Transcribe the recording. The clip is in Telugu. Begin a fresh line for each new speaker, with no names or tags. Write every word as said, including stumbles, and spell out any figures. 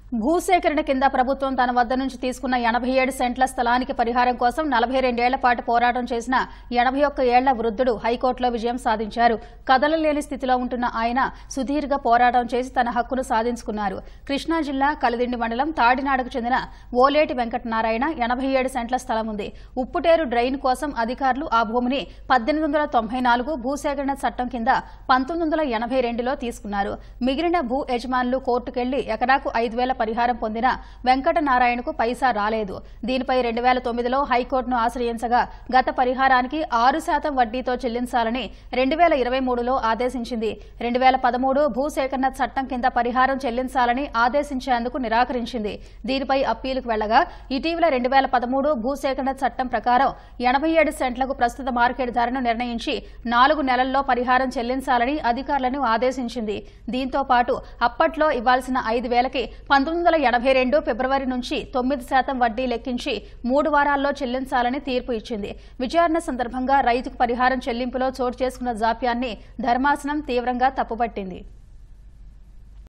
భూసేకరణ కింద ప్రభుత్వం తన వద్ద నుంచి తీసుకున్న ఎనభై ఏడు సెంట్ల స్థలానికి పరిహారం కోసం నలభై రెండేళ్ల పాటు పోరాటం చేసిన ఎనభై ఒక్క ఏళ్ల వృద్ధుడు హైకోర్టులో విజయం సాధించారు. కదలలేని స్థితిలో ఉంటున్న ఆయన సుదీర్ఘ పోరాటం చేసి తన హక్కును సాధించుకున్నారు. కృష్ణా జిల్లా కలిదిండి మండలం తాడినాడకు చెందిన ఓలేటి వెంకటనారాయణ ఎనభై ఏడు సెంట్ల స్థలం ఉంది. ఉప్పుటేరు డ్రైన్ కోసం అధికారులు ఆ భూమిని పద్దెనిమిది వందల తొంభై నాలుగు భూసేకరణ చట్టం కింద పంతొమ్మిది వందల ఎనభై రెండులో తీసుకున్నారు. మిగిలిన భూ యజమానులు కోర్టుకెళ్లి ఎకరాకు ఐదు వేల పరిహారం పొందిన వెంకటనారాయణకు పైసా రాలేదు. దీనిపై రెండు వేల తొమ్మిదిలో హైకోర్టును ఆశ్రయించగా గత పరిహారానికి ఆరు శాతం వడ్డీతో చెల్లించాలని రెండు వేల ఇరవై మూడులో ఆదేశించింది. రెండు వేల పదమూడు భూసేకరణ చట్టం కింద పరిహారం చెల్లించాలని ఆదేశించేందుకు నిరాకరించింది. దీనిపై అప్పీలుకు వెళ్లగా ఇటీవల రెండు వేల పదమూడు భూసేకరణ చట్టం ప్రకారం ఎనభై ఏడు సెంట్లకు ప్రస్తుత మార్కెట్ ధరను నిర్ణయించి నాలుగు నెలల్లో పరిహారం చెల్లించాలని అధికారులను ఆదేశించింది. దీంతో పాటు అప్పట్లో ఇవ్వాల్సిన ఐదు వేలకి పంతొమ్మిది వందల ఎనభై రెండు ఫిబ్రవరి నుంచి తొమ్మిది శాతం వడ్డీ లెక్కించి మూడు వారాల్లో చెల్లించాలని తీర్పు ఇచ్చింది. విచారణ సందర్భంగా రైతుకు పరిహారం చెల్లింపులో చోటు చేసుకున్న జాప్యాన్ని ధర్మాసనం తీవ్రంగా తప్పుపట్టింది.